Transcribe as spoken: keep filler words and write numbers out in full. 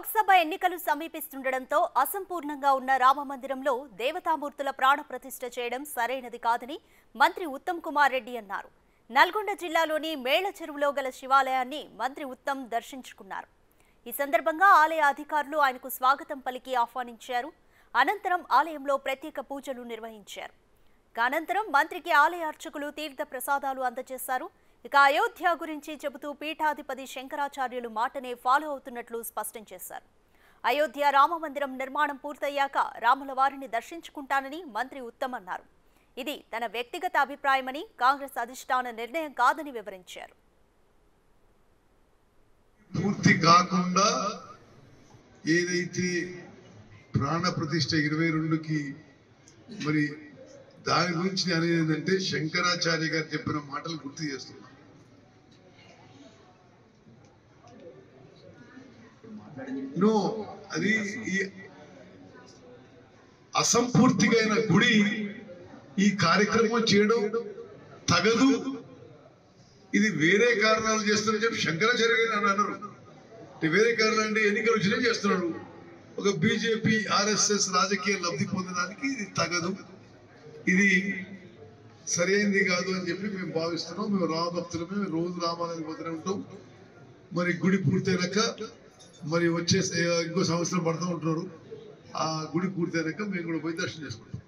లోక్సభ ఎన్నికలు సమీపిస్తుండటంతో అసంపూర్ణంగా ఉన్న రామమందిరంలో దేవతామూర్తుల ప్రాణ ప్రతిష్ఠ చేయడం సరైనది కాదని మంత్రి ఉత్తమ్ కుమార్ రెడ్డి అన్నారు. నల్గొండ జిల్లాలోని మేళ్ల చెరువులో గల శివాలయాన్ని మంత్రి ఉత్తమ్ దర్శించుకున్నారు. ఈ సందర్భంగా ఆలయ అధికారులు ఆయనకు స్వాగతం పలికి ఆహ్వానించారు. అనంతరం ఆలయంలో ప్రత్యేక పూజలు నిర్వహించారు. అనంతరం మంత్రికి ఆలయ అర్చకులు తీర్థ ప్రసాదాలు అందజేశారు. ఇక అయోధ్య గురించి చెబుతూ పీఠాధిపతి శంకరాచార్యులు మాటనే ఫాలో అవుతున్నట్లు స్పష్టం చేశారు. అయోధ్య రామమందిరం నిర్మాణం పూర్తయ్యాక రాముల వారిని దర్శించుకుంటానని మంత్రి ఉత్తమ్ అన్నారు. ఇది తన వ్యక్తిగత అభిప్రాయమని, కాంగ్రెస్ అధిష్టాన నిర్ణయం కాదని వివరించారు. పూర్తి కాకుండా ఏదైతే ప్రాణ ప్రతిష్ఠ ఇరవై రెండుకి మరి దాని గురించి అనేది ఏంటంటే శంకరాచార్య గారు చెప్పిన మాటలు గుర్తు చేస్తున్నా. నో అది ఈ అసంపూర్తిగా అయిన గుడి ఈ కార్యక్రమం చేయడం తగదు, ఇది వేరే కారణాలు చేస్తారని చెప్పి శంకరాచార్య గారు అని అన్నారు. వేరే కారణాలు అంటే ఎన్నికలు వచ్చినా చేస్తున్నాడు. ఒక బీజేపీ ఆర్ఎస్ఎస్ రాజకీయ లబ్ధి పొందడానికి ఇది తగదు, ఇది సరైనది కాదు అని చెప్పి మేము భావిస్తున్నాం. మేము రామభక్తులమే, మేము రోజు రామాలయానికి పోతూనే ఉంటాం. మరి గుడి పూర్తయినాక మరి వచ్చే ఇంకో సంవత్సరం పడుతూ ఉంటున్నారు. ఆ గుడి పూర్తయినాక మేము కూడా పోయి దర్శనం చేసుకుంటాం.